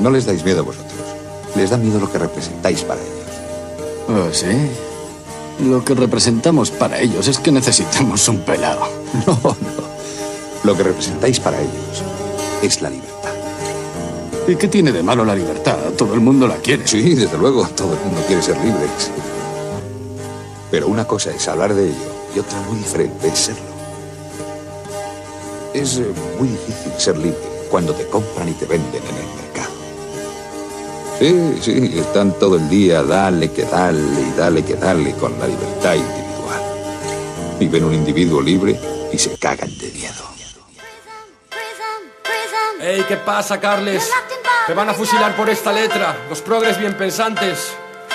No les dais miedo a vosotros. Les da miedo lo que representáis para ellos. ¿Oh, sí? Lo que representamos para ellos es que necesitamos un pelao. No, no. Lo que representáis para ellos es la libertad. ¿Y qué tiene de malo la libertad? Todo el mundo la quiere. Sí, desde luego, todo el mundo quiere ser libre. Sí. Pero una cosa es hablar de ello y otra muy diferente es serlo. Es muy difícil ser libre cuando te compran y te venden en el mercado. Sí, están todo el día dale que dale con la libertad individual. Y ven un individuo libre y se cagan de miedo. Ey, ¿qué pasa, Carles? Te van a fusilar por esta letra, los progres bien pensantes.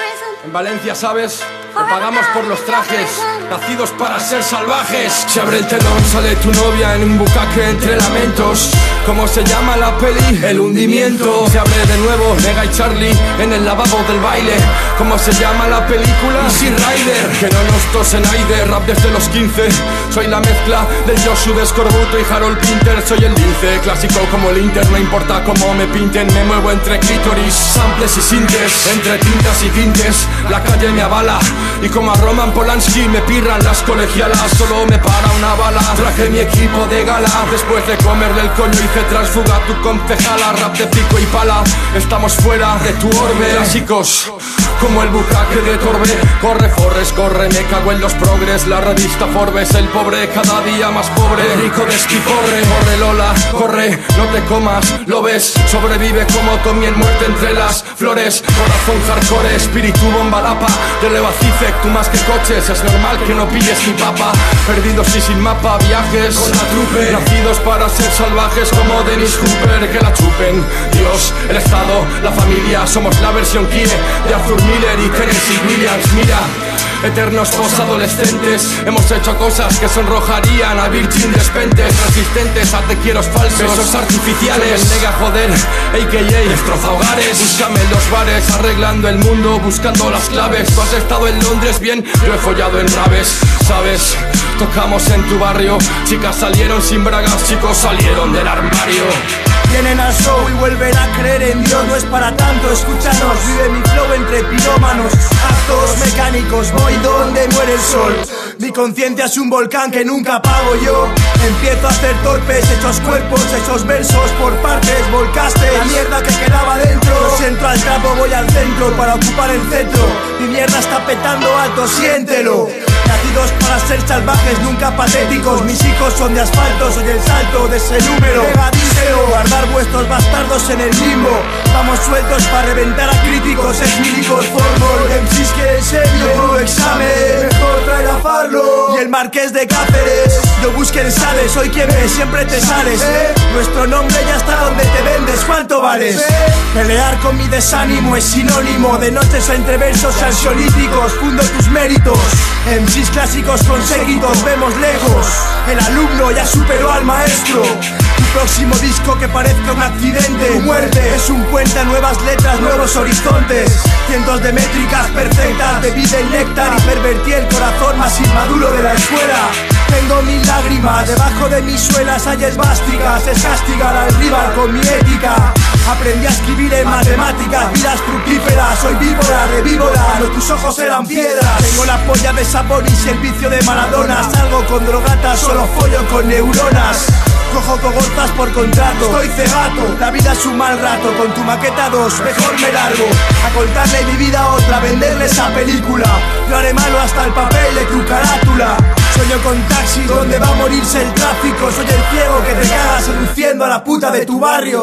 En Valencia, ¿sabes? Te pagamos por los trajes, nacidos para ser salvajes. Se abre el telón, sale tu novia en un bucaque entre lamentos. ¿Cómo se llama la peli? El hundimiento. Se abre de nuevo Nega y Charlie en el lavabo del baile. ¿Cómo se llama la película? Easy Rider. Que no nos tosen aire, rap desde los 15. Soy la mezcla del Josu de Escorbuto y Harold Pinter. Soy el lince, clásico como el Inter. No importa cómo me pinten, me muevo entre clítoris, samples y sintes, entre tintas y tintes. La calle me avala y como a Roman Polanski me pirran las colegialas. Solo me para una bala, traje mi equipo de gala. Después de comerle el coño hice transfuga a tu concejala. Rap de pico y pala, estamos fuera de tu orbe. Clásicos como el bucaque de Torbe. Corre Forres, corre, me cago en los progres. La revista Forbes, el pobre cada día más pobre. El rico de Esquiporre, corre Lola, corre, no te comas, lo ves. Sobrevive como Tommy en Muerte entre las flores. Corazón hardcore, espíritu bomba lapa. Yo le vacifec, tú más que coches, es normal que no pilles mi papa. Perdidos y sin mapa, viajes con la trupe. Nacidos para ser salvajes como Dennis Hooper. Que la chupen, Dios, el Estado, la familia. Somos la versión Kie de Arthur Miller y Tennessee Williams. Mira, eternos posadolescentes, hemos hecho cosas que sonrojarían a Virgin Despentes. Resistentes a te quiero falsos, besos artificiales. Soy el nega joder, a.k.a. destroza hogares. Búscame en los bares, arreglando el mundo, buscando las claves. Tú has estado en Londres, bien, yo he follado en raves, ¿sabes? Tocamos en tu barrio, chicas salieron sin bragas, chicos salieron del armario. Vienen al show y vuelven a creer en Dios, no es para tanto, escúchanos, vive mi flow entre pirómanos, actos mecánicos, voy donde muere el sol. Mi conciencia es un volcán que nunca apago yo. Empiezo a hacer torpes, hechos cuerpos, hechos versos por partes. Volcaste la mierda que quedaba dentro. No siento al trapo, voy al centro para ocupar el centro. Mi mierda está petando alto, siéntelo. Nacidos para ser salvajes, nunca patéticos. Mis hijos son de asfalto, soy el salto de ese número. Pegadíselo, guardar vuestros bastardos en el limbo. Vamos sueltos para reventar a críticos, ex-milicos, formol. MCs que en serio, menudo examen, mejor traer a Farlo. Y el Marqués de Cáceres, yo busquen sales, soy quien ve, siempre te sales. Nuestro nombre ya está donde te vendes, ¿cuánto vales? Pelear con mi desánimo es sinónimo de noches entre versos ansiolíticos. Fundo tus méritos, MCs clásicos con séquitos, vemos lejos. El alumno ya superó al maestro. Tu próximo disco que parezca un accidente. Tu muerte es un puente a nuevas letras, nuevos horizontes. Cientos de métricas perfectas, bebí del néctar y pervertí el corazón más inmaduro de la escuela. Tengo mil lágrimas, debajo de mis suelas hay esvásticas. Es castigar al rival con mi ética. Aprendí a escribir en matemáticas, vidas fructíferas. Soy víbora, revíbora, no tus ojos eran piedras. Tengo la polla de Sabonis y el vicio de Maradona. Salgo con drogatas, solo follo con neuronas. Cojo cogorzas por contrato, estoy cegato. La vida es un mal rato, con tu maqueta 2 mejor me largo. A contarle mi vida a otra, venderle esa película. Yo haré malo hasta el papel de tu carátula. Sueño con taxi donde va a morirse el tráfico. Soy el ciego que te cagas seduciendo a la puta de tu barrio.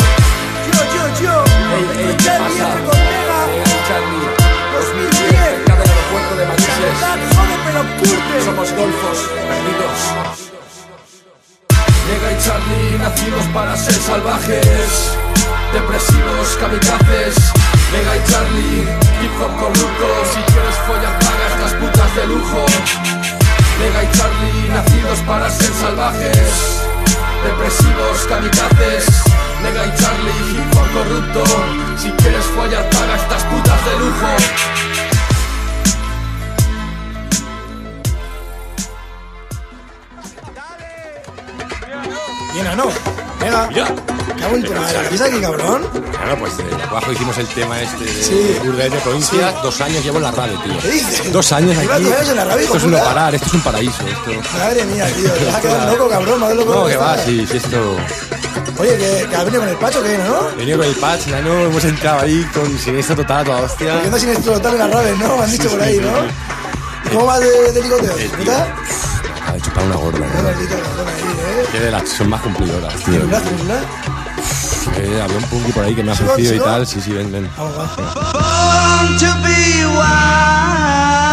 Yo, Ey, ¿qué pasa? Charlie, 2010, cerca del aeropuerto de Manises. Somos golfos, perdidos. Nega y Charlie, nacidos para ser salvajes, depresivos, kamikazes. Nega y Charlie, hip hop corrupto. Si quieres follar, paga estas putas de lujo. Nega y Charlie, nacidos para ser salvajes, depresivos, kamikazes. Nega y Charlie, hip hop corrupto. Si quieres follar, paga estas putas de lujo. Bien, no. Venga. Ya. Cago en tu madre. ¿Qué es aquí, cabrón? Claro, pues abajo hicimos el tema este de Sí. Urdes de provincia. Sí. 2 años llevo en la radio, tío. ¿Qué dices? 2 años Llevas aquí. 2 años en la radio, Esto es hijo un no puta. parar, esto es un paraíso. Esto... Madre mía, tío. Te vas a quedar loco, cabrón. Más loco No, de que lo va, estás. sí, esto... Oye, que has venido con el Pacho, ¿qué, no? He venido con el patch, ¿no? Hemos entrado ahí con siniestro total a toda hostia. Porque andas sin explotar en las raves, ¿no? Me han dicho por ahí, ¿no? ¿Cómo vas de licoteo? ¿Puta? Acaba de chupar una gorda, Qué ¿no? maldito cabrón ahí, Que de las son más cumplidoras, tío. ¿Celular, celular? Había un punky por ahí que me ha ¿Sigo, ofrecido y sigo? tal. Sí, ven, ven. Vamos, va. Born to be wild.